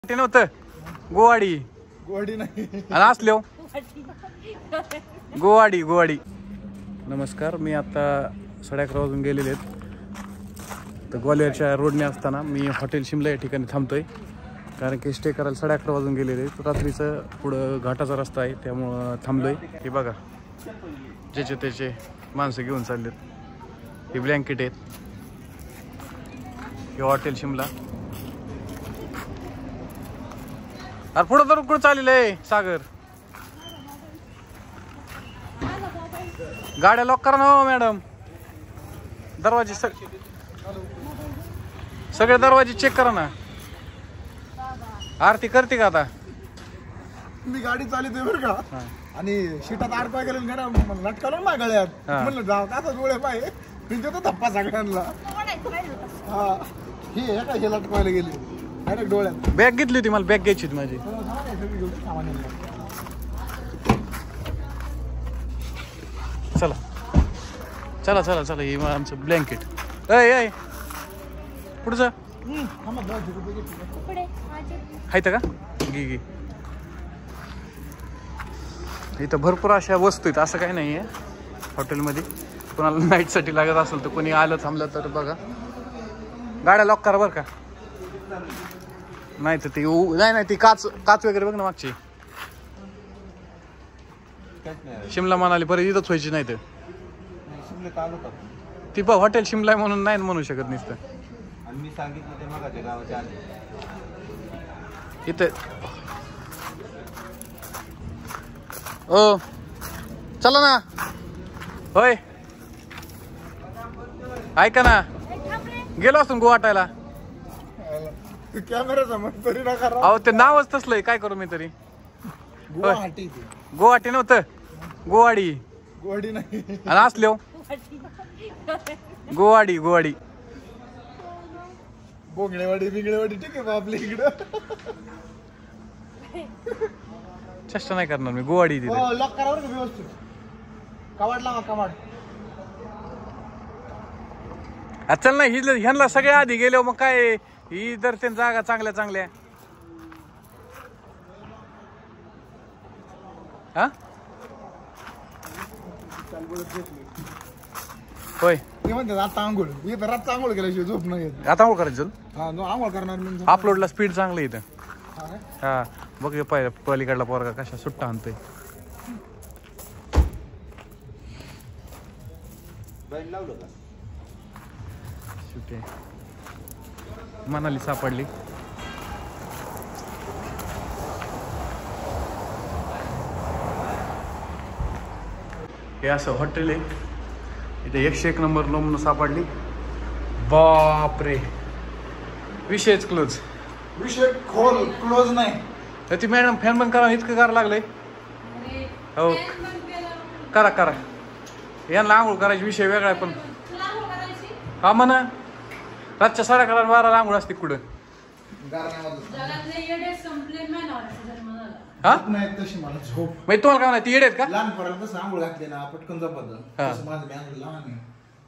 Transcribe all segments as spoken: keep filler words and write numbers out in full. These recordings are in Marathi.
नव्हतं गोवाडी गोवाडी नाही आणि असलो गोवाडी गोवाडी. नमस्कार, मी आता साडे अकरा वाजून गेलेले आहेत तर ग्वालियरच्या रोडने असताना मी हॉटेल शिमला या ठिकाणी थांबतोय कारण की स्टे करायला साडे अकरा वाजून गेलेले आहेत. रात्रीचं पुढं घाटाचा रस्ता आहे त्यामुळं थांबलोय. हे बघा ज्याचे त्याचे माणसं घेऊन चाललेत. हे ब्लँकेट आहेत. हे हॉटेल शिमला. अरे पुढं तर कुठं चाललेलं आहे सागर. गाड्या लॉक करा ना हो मॅडम. दरवाजे सग सगळे दरवाजे चेक करा ना. आरती करते का आता? मी गाडी चालवतोय बरं का आणि शिटात आडपाय गेले ना लटकालो ना गळ्यात. म्हणलं जाऊ का डोळे पाय मी देतो धप्पा सगळ्यांना. हा हे हे काय हे लटकायला गेले डायरेक्ट डोळ्यात. बॅग घेतली होती, मला बॅग घ्यायची होती माझी. चला चला चला चला. हे आमचं ब्लँकेट. अय अय पुढचं आहेत का? घे घे. इथं भरपूर अशा वस्तू आहेत, असं काही नाही आहे हॉटेलमध्ये. कोणाला नाईटसाठी लागत असेल तर कोणी आलं थांबलं तर बघा. गाड्या लॉक करा बरं का. नाही तर ती नाही नाही ती काच काच वगैरे बघ ना मागची. शिमला म्हणाली परत इथंच व्हायची. नाही तर ती बघ हॉटेल शिमला म्हणून नाही म्हणू शकत नुसतं. मी सांगितलं ते मगाच्या गावाच्या आले इथं. ओ चला ना. होय ऐका ना, गेलो असून गोवाटायला. कॅमेरा तरी ना करा. अहो ते नावच तसलंय, काय करू मी तरी. गुवाहाटी गोवाटी नव्हतं गोवाडी. गोवाडी नाही आणि असलो गोवाडी गोवाडी. बोंगळेवाडी बिंगळेवाडी ठीक आहे आपल्या इकडं. चेष्टा नाही करणार मी. गोवाडी तिथे. लॉक करा बरं का व्यवस्थित. कवाड लावा कवाड. चल नाही हि ह्यांना सगळ्या आधी गेलो मग काय. ही तर ते जागा चांगल्या चांगल्या. हा होय ते म्हणतात आता आंघोळ. इथं रातचा आंघोळ केल्याशिवाय झोप नाही येत. आता आंघोळ करायचं. हा आंघोळ करणार मी. अपलोडला स्पीड चांगलं इथं. हा बघ पाहिजे पलीकडला पोरगा कशा सुट्टा आणतोय. लावलं का सुट्टे मनाली सापडली. हे असं हॉटेल आहे. इथे एकशे एक नंबर नमुना सापडली. बापरे विषयच क्लोज. विषय खोल क्लोज नाही. तर ती मॅडम फॅन बंद करा. इतकं करायला लागलंय. हो करा करा. यांना आंघोळ करायची विषय वेगळा आहे पण. हा म्हणा रातच्या साडे अकरा बारा आंघोळ असते कुठं. हा नाही तशी मला झोप. म्हणजे तुम्हाला काय म्हणा ती येडे आहेत का? लहान पोराला कसं आंघोळ घातली ना पटकन जपत. तसं माझं बँक लहान आहे.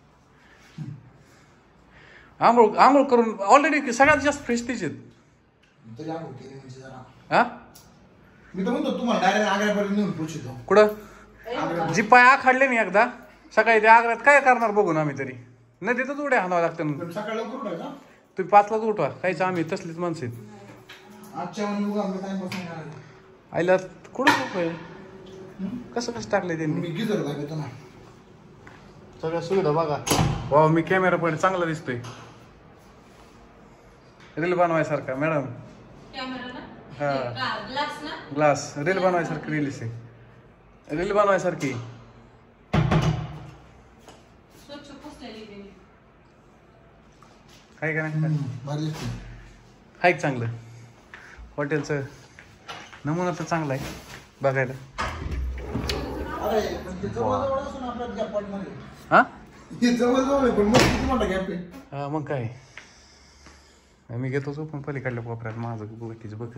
आंघोळ आंघोळ करून ऑलरेडी सगळ्यात जास्त फ्रेश तीच आहेत. तरी आंघोळ केली म्हणजे जरा. हा मी तर म्हणतो तुम्हाला डायरेक्ट आग्र्यापर्यंत नेऊन पोचतो. कुठं जी पाय आखाडले नाही एकदा सकाळी ते आग्र्यात काय करणार बघून आम्ही तरी. नदीतच उड्या हाणावं लागतं. सकाळी लवकर उठायचं. तुम्ही पाचलाच उठवा. काहीच आम्ही तसलीच माणसं आहेत. आजच्या टाइमपासून आईला कुठं कसं कसं टाकलंय त्यांनी. मी गिजर लागतो ना सगळ्या सुविधा बघा. वा मी कॅमेरा पण चांगला दिसतोय. रील बनवायसारखा मॅडम. हा ग्लास रील बनवायसारखी रील आहे. रील बनवायसारखी. आहे का नाही? आहे चांगलं. हॉटेलचं नमुना तर चांगला आहे बघायला. हा हा मग काय मी घेतोच पण पलीकडल्या कोपऱ्यात माझं बघतीच बघत.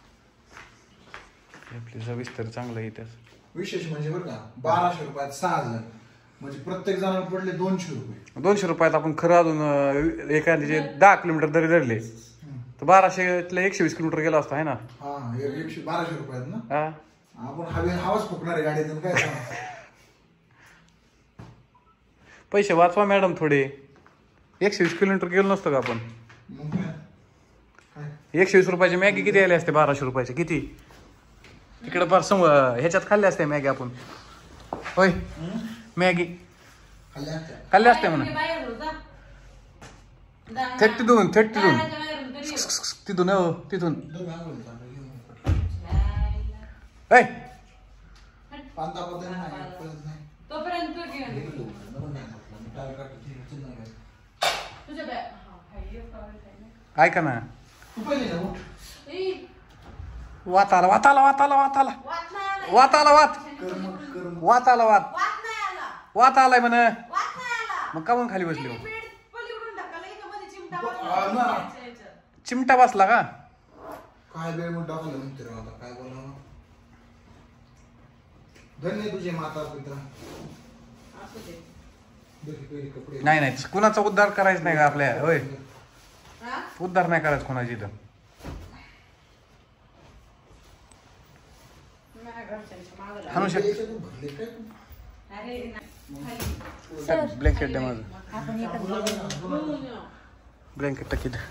आपली सविस्तर चांगलं आहे. त्याच विशेष म्हणजे बरं का बाराशे रुपयात सहा जण म्हणजे प्रत्येक जणाला पडले दोनशे रुपये. दोनशे रुपयात आपण खरं अजून एखाद्याचे दहा किलोमीटर तरी धरले तर बाराशेतला एकशे वीस किलोमीटर गेला असता आहे ना. हा एकशे बाराशे रुपयात ना. हा आपण हवे हवाच फुकणार आहे गाडीतून काय पैसे वाचवा मॅडम थोडे. एकशे वीस किलोमीटर गेलो नसतो का आपण. मग काय एकशे वीस रुपयाचे मॅगी किती आले असते बाराशे रुपयाचे किती तिकडे फार सम ह्याच्यात खाल्ले असते मॅगी आपण. होय मॅगी खाल्ले असते म्हणा. थेट तिथून थेट तिथून तिथून हो तिथून ऐका ना. वाताला वाताला वाताला वाताला वाताला वात वाताला वात वात आलाय म्हण. मग का मग खाली बसली. चिमटा बसला का काय वेळ मग टाकलं म्हणते आता काय बोलावं. धन्य तुझे माता पिता. नाही नाही कुणाचा उद्धार करायचा नाही का आपल्या. होय उद्धार नाही करायचं कोणाची इथं. ब्लँकेट द्या माझं. ब्लँकेट टाकी द्या.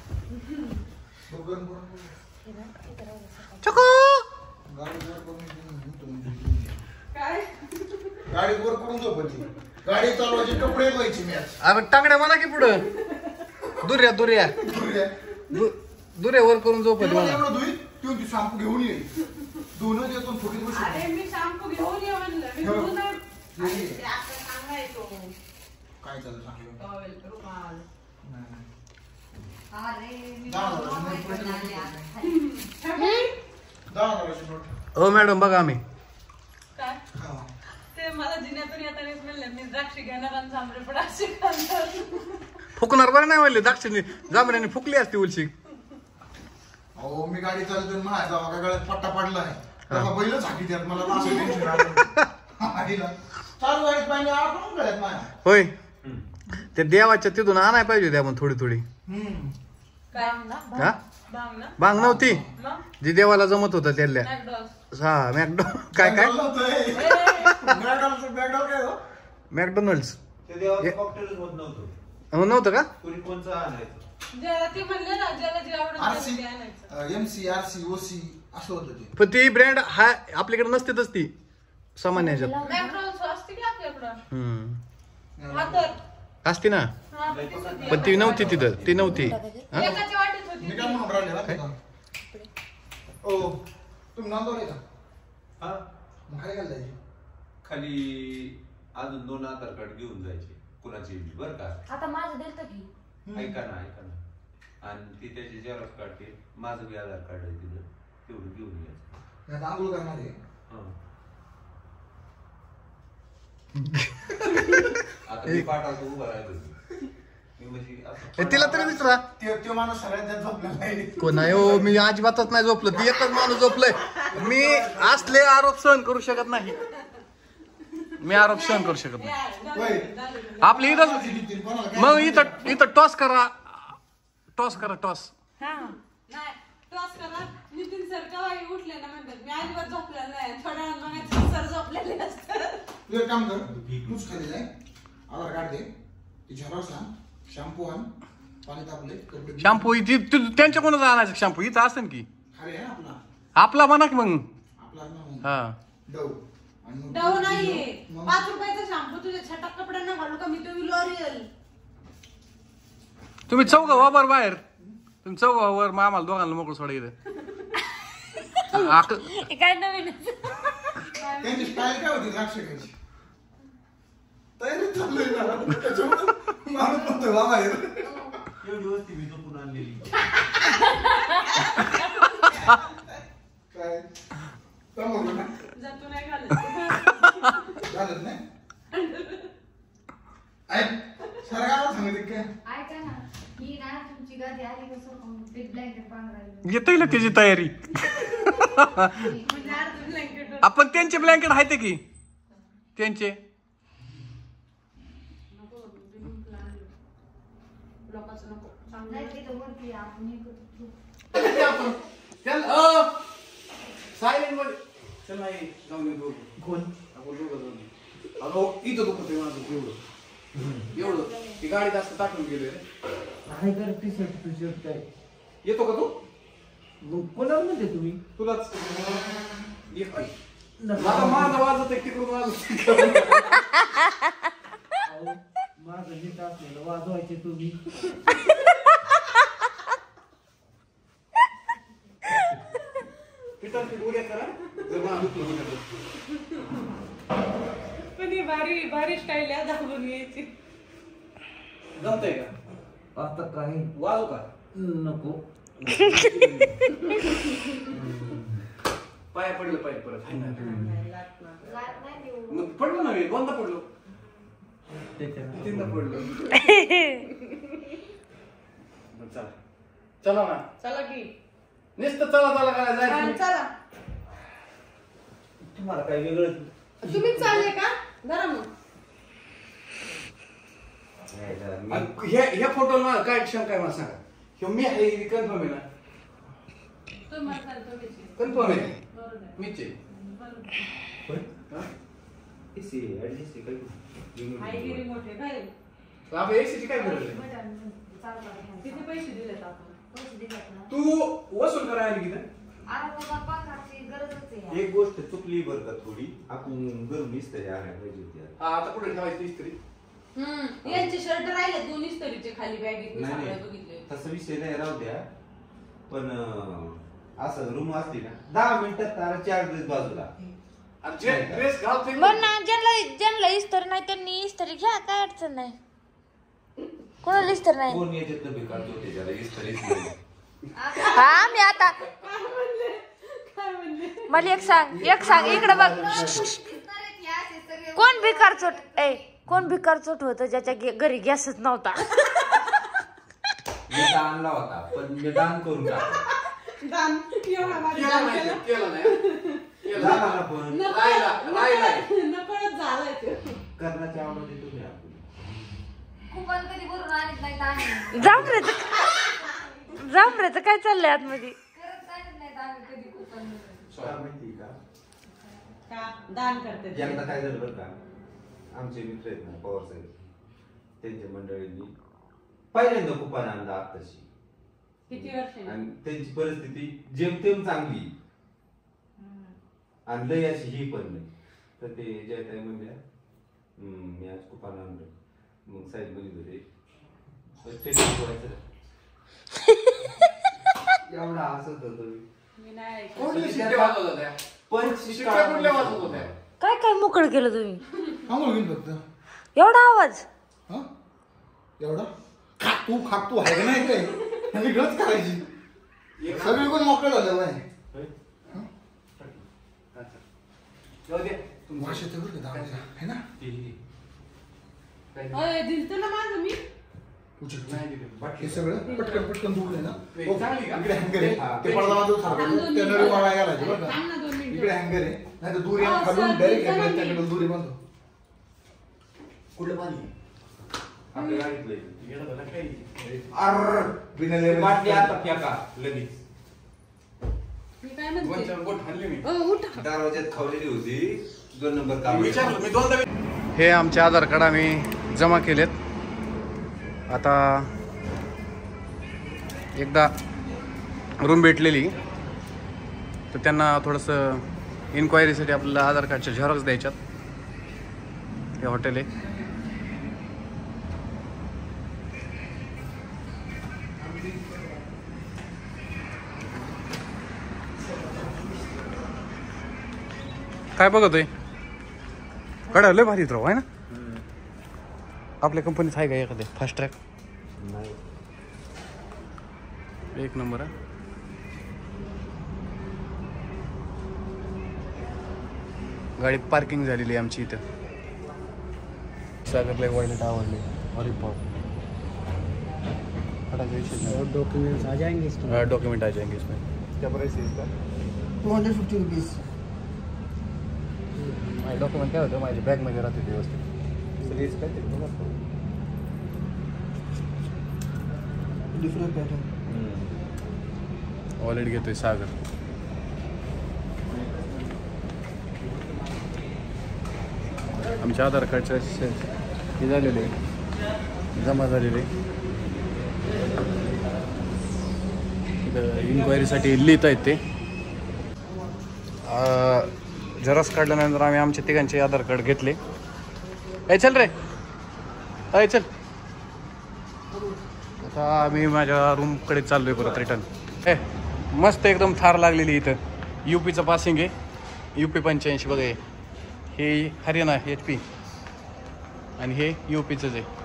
गाडी वर करून झोपती. गाडी चालवायची कपडे धुवायची मी. अरे टांगड्या म्हणा की पुढं दुर्या दुर्या दुर्या वर करून झोपती मला. एवढं धुई तू ती शॅम्पू घेऊन ये. दोन येतो थोडी गोष्ट. अरे मी शॅम्पू घेऊन ये म्हणलं. मी धुवून आता सांगायचो काय चालू सांगितलं टॉवेल रुमाल. हो मॅडम बघा आम्ही काय ते मला जिन्यातून येतानाच म्हणलं मी द्राक्षी घेणार आणि जांभळे पण अशी खाणार. फुकणार बरं नाही म्हणले. द्राक्षांनी जांभळ्यांनी फुकली असते उलशी. अहो मी गाडी चालवतो माझ्या जावा गळ्यात पट्टा पडलाय. त्याला बैलच हाकी त्यात मला असं टेन्शन आलं. चालू गाडीत पाहिजे आपण गळ्यात माझ्या. होय ते देवाच्या तिथून आणाय पाहिजे होती आपण थोडी थोडी. काय हा भांग नव्हती जी देवाला जमत होता त्यातल्या. हा मॅकडो काय काय मॅकडोनल्ड्स नव्हतं का. पण ती ब्रँड हा आपल्याकडे नसतेच ती सामान्य असते ना. पण ती नव्हती तिथं. ती नव्हती. खाली अजून दोन आधार कार्ड घेऊन जायचे कुणाची बर का. आता माझं दिलत की ऐका ना ऐका ना. आणि ती त्याची झेरॉक्स काढते. माझं बी आधार कार्ड आहे तिथं तेवढं घेऊन यायचं. आंघोळ करणार आहे. आता मी पाठावतो उभं राहिलो. तिला तरी विचारा. तो माणूस सगळ्यांच्या झोपलेला आहे. कोण नाही हो. मी अजिबातच नाही झोपलं. ती एकच माणूस झोपलंय. मी असले आरोप सहन करू शकत नाही. मी आरोप सहन करू शकत नाही. आपली इथं मग इथं इथं टॉस करा. टॉस करा टॉस. टॉस करा. नितीन सर केव्हा उठले ना म्हणतात मी अजिबात झोपलेला नाही. थोड्या वेळानं सर झोपलेले असतात. तू एक काम कर. तूच खाली जाय आधार कार्ड दे. ती झेरॉक्स आण. शॅम्पू आण. पाणी तापले कपडे. शॅम्पू त्यांच्या कोणाचा आणायचं शॅम्पू इथं असेल की. खाली आहे ना आपला. आपला म्हणा की मग. आपला हा डव. डव नाहीये. पाच रुपयाचा शॅम्पू तुझ्या छटाक कपड्यांना घालू का मी. तुम्ही लॉरियल. तुम्ही चौघा वा बर बाहेर. तुम्ही चौघा वर मग आम्हाला दोघांना मोकळं सोडा इथं. काय नवीन त्यांची स्टाईल काय होती द्राक्ष घ्यायची. तयारी चालू आहे ना. माणूस म्हणतोय बाबा एवढी वस्ती मी झोपून आणलेली. काय जमवलं ना. जातो नाही घालत. घालत नाही. ऐक सरकार सांगते काय. ऐका ना ही ना तुमची गादी आली कसं बिग ब्लँकेट बांधरायला येते ना त्याची तयारी. आपण त्यांचे ब्लँकेट आहेत की त्यांचे. सायलेंट मध्ये चल नाही जाऊन येऊ कोण आपण दोघं जाऊन अगं इथं दुखत आहे माझं एवढं एवढं ती गाडी जास्त टाकून गेली रे काय कर टी शर्ट टी शर्ट काय येतो का तू कोणाला म्हणते तुम्ही तुलाच एक माझा माझा वाजत आहे तिकडून वाजत माझं नीट असलेलं वाजवायचे तुम्ही पण ही भारी भारी स्टाईल आहे दाखवून यायची जमतंय का आता काय वाजू का नको पाया पडलं पाहिजे परत लाट नाही देऊ. मग पडलो ना मी दोनदा पडलो त्याच्यानं तीनदा पडलो चला चला ना चला की नुसतं चला चला काय हा, जायचं चला तुम्हाला काय वेगळं तुम्हीच चालले का जरा मग आणि ह्या ह्या फोटोला मला काय शंका आहे मला सांगा ह्यो मी आहे कन्फर्म आहे ना तुम्ही चाल तुम्हीच कन्फर्म आहे बरोबर आहे. मीच आहे हा? हाय गिरी मोठे काय आपल्या एसीची काय गरज आहे बटन चालू आहे. किती पैसे दिलेत आपण पैसे दिलेत ना. तू वसूल करायला आली की अरे बाबा पंखाची गरजच आहे. एक गोष्ट चुकली बरं का थोडी आपण घरून इस्त्री आणायला पाहिजे होती आज. हा आता कुठे ठेवायची इस्त्री हम्म यांचे शर्ट राहिले दोन्ही स्तरीचे खाली बॅगेत मी नाही सगळे नाही बघितले तसा विषय नाही राहू द्या पण अं, असं रूम असली ना दहा मिनिटात तारा चार ड्रेस बाजूला आणि जे ड्रेस घालतोय बरं ना ज्यांना ज्यांना इस्तर नाही त्यांनी इस्त्री घ्या काय अडचण नाही कोणाला इस्तर नाही कोण याच्यात बेकार होते ज्याला इस्त्रीच नाही हा मी आता काय म्हणले काय म्हणले मला एक सांग एक सांग इकडे बघ तर हे असे सगळे कोण भिकार चोट ए कोण भिकार चोट होतं ज्याच्या गे- घरी गॅसच नव्हता मी दानला होता पण मी दान करून टाकला दान एवढा माझी केलं दान नाही केलं ते, केलं नाही केलं नाही. दानाला पण राहिला, राहिला. नकळत झालाय ते करण्याच्या आवडते तुम्ही आपण कुपन कधी भरून आणत नाही आम्ही जांभरेचं जांभरेचं काय चाललंय आतमध्ये करत आणत नाही आम्ही कधी कुपन काय माहिती का का दान करते ते. एकदा काय झालं बरं का आमचे मित्र आहेत ना पवार साहेब त्यांच्या मंडळींनी पहिल्यांदा कुपान आणला आत्ताशी किती वर्ष आणि त्यांची परिस्थिती जेमतेम चांगली आणि लय अशी ही पण नाही तर ते जयताई म्हणल्या "हम्म, मी आज कुपान आणलं मग साहेब म्हणत होते "स्टेटस ठेवायचं ना." एवढा हसत होतो मी. मी नाही ऐकलं. कुठल्या शिट्ट्या वाजवत होत्या पंचवीस शिट्ट्या कुठल्या वाजवत होत्या काय काय मोकळ केलं तुम्ही आंघोळ घेऊन फक्त एवढा आवाज हा एवढा खा तू खा तू आहे का नाही काय आणि गरज करायची सगळी कोण मोकळं झालं बाय जाऊ दे वाश येते बरं का दारूचा, है ना अय, दिलतं ना माझं मी उचल. नाही दिली. हे सगळं पटकन पटकन दूर आहे ना वेग हो, चांगली का? इकडे हँगर आहे ते पडदा बाजू सारखं त्या नळी वाळा घालायचे बरं थांब ना का दोन मिनिटं. इकडे हँगर आहे नाही तर दूर हा, या खालून सर, डायरेक्ट दिलतं ना हँगर मी. त्याकडे दूर बांधतो कुठलं पाणी आपल्या गाडीतलं गेलं तर काही. अर्र बिना लेवल बाटली आता फेका लगेच मी काय म्हणते वरच्यावर बोट हल्ली मी अ, उठा दरवाज्यात खावलेली होती दोन नंबर काम विचारलं मी दोनदा हे आमचे आधार कार्ड आम्ही जमा केलेत आता एकदा रूम भेटलेली तर त्यांना थोडंसं इन्क्वायरीसाठी आपल्याला आधार कार्डच्या झेरॉक्स द्यायच्यात हे हॉटेल आहे काय बघतोय कडा लय भारी राव आहे ना आपल्या कंपनीत आहे का एखादे फास्ट ट्रॅक एक नंबर आहे गाडी पार्किंग झालेली आहे आमची इथं सागरला वॉयलेट आवडले अरे पाव डॉक्युमेंट्स आ जाएंगे इसमें डॉक्युमेंट आ जाएंगे इसमें क्या प्राइस है इसका टू हंड्रेड फिफ्टी रुपीज माझे डॉक्युमेंट काय होतं माझ्या बॅगमध्ये राहते व्यवस्थित सगळीच काय ते बघा. डिफरेंट पैटर्न वॉलेट घेतोय सागर. आमच्या आधार कार्डचं हे झालेले जमा झालेले इन्क्वायरीसाठी लिहित आहेत ते. झेरॉक्स काढल्यानंतर आम्ही आमच्या तिघांचे आधार कार्ड घेतले. ए चल रे, अय चल. आता आम्ही माझ्या रूमकडे चाललोय परत रिटर्न. ए मस्त एकदम थार लागलेली इथं. यू पीचं पासिंग आहे, यू पी पंच्याऐंशी बघा. हे हरियाणा एच पी आणि हे यू पीचंच आहे.